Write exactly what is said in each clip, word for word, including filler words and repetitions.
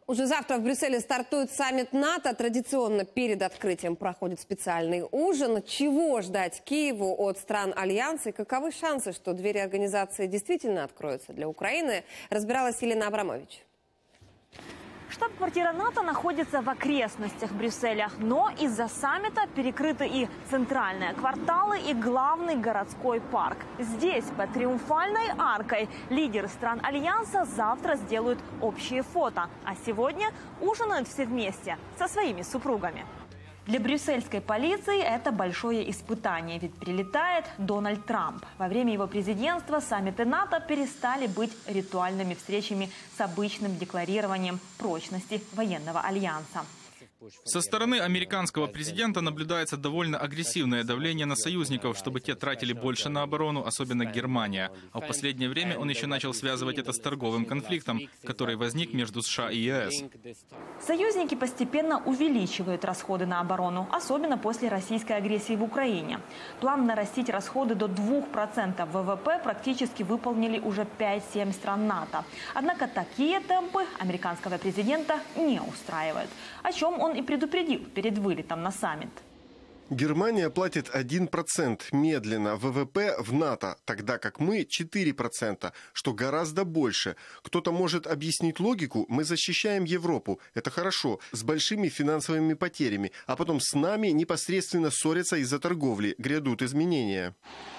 Уже завтра в Брюсселе стартует саммит НАТО. Традиционно перед открытием проходит специальный ужин. Чего ждать Киеву от стран Альянса и каковы шансы, что двери организации действительно откроются для Украины, разбиралась Елена Абрамович. Штаб-квартира НАТО находится в окрестностях Брюсселя, но из-за саммита перекрыты и центральные кварталы, и главный городской парк. Здесь, под Триумфальной аркой, лидеры стран Альянса завтра сделают общие фото, а сегодня ужинают все вместе со своими супругами. Для брюссельской полиции это большое испытание, ведь прилетает Дональд Трамп. Во время его президентства саммиты НАТО перестали быть ритуальными встречами с обычным декларированием прочности военного альянса. Со стороны американского президента наблюдается довольно агрессивное давление на союзников, чтобы те тратили больше на оборону, особенно Германия. А в последнее время он еще начал связывать это с торговым конфликтом, который возник между США и ЕС. Союзники постепенно увеличивают расходы на оборону, особенно после российской агрессии в Украине. План нарастить расходы до двух процентов ВВП практически выполнили уже пять-семь стран НАТО. Однако такие темпы американского президента не устраивают, о чем он и предупредил перед вылетом на саммит. Германия платит один процент медленно ВВП в НАТО, тогда как мы четыре процента, что гораздо больше. Кто-то может объяснить логику: мы защищаем Европу, это хорошо, с большими финансовыми потерями, а потом с нами непосредственно ссорятся из-за торговли, грядут изменения.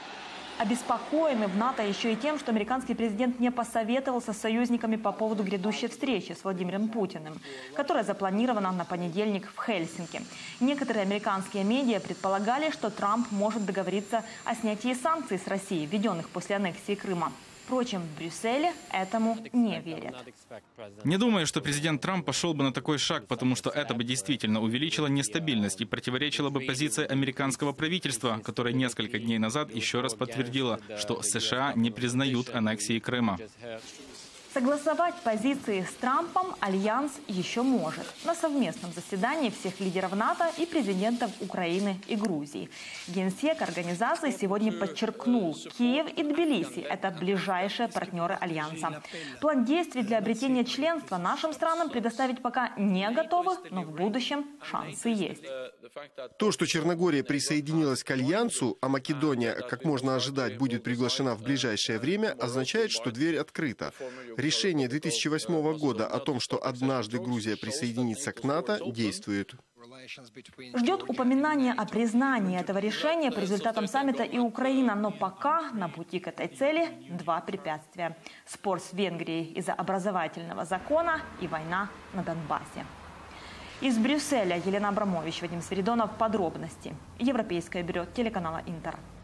Обеспокоены в НАТО еще и тем, что американский президент не посоветовался с союзниками по поводу грядущей встречи с Владимиром Путиным, которая запланирована на понедельник в Хельсинки. Некоторые американские медиа предполагали, что Трамп может договориться о снятии санкций с Россией, введенных после аннексии Крыма. Впрочем, в Брюсселе этому не верят. Не думаю, что президент Трамп пошел бы на такой шаг, потому что это бы действительно увеличило нестабильность и противоречило бы позиции американского правительства, которое несколько дней назад еще раз подтвердило, что США не признают аннексии Крыма. Согласовать позиции с Трампом Альянс еще может на совместном заседании всех лидеров НАТО и президентов Украины и Грузии. Генсек организации сегодня подчеркнул: Киев и Тбилиси – это ближайшие партнеры Альянса. План действий для обретения членства нашим странам предоставить пока не готовы, но в будущем шансы есть. То, что Черногория присоединилась к Альянсу, а Македония, как можно ожидать, будет приглашена в ближайшее время, означает, что дверь открыта. Решение две тысячи восьмого года о том, что однажды Грузия присоединится к НАТО, действует. Ждет упоминания о признании этого решения по результатам саммита и Украина, но пока на пути к этой цели два препятствия. Спор с Венгрией из-за образовательного закона и война на Донбассе. Из Брюсселя Елена Абрамович, Вадим Свиридонов. Подробности. Европейское бюро телеканала Интер.